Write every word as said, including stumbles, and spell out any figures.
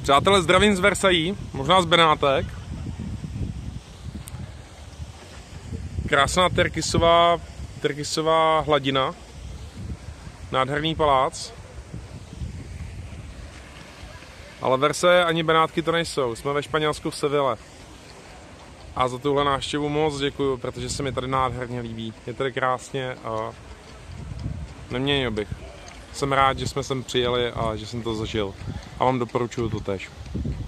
Přátelé, zdravím z Versailles, možná z Benátek. Krásná terkysová, terkysová hladina, nádherný palác. Ale Versailles ani Benátky to nejsou, jsme ve Španělsku v Seville. A za tuhle návštěvu moc děkuju, protože se mi tady nádherně líbí. Je tady krásně a neměnil bych. Jsem rád, že jsme sem přijeli a že jsem to zažil. A vám doporučuju to též.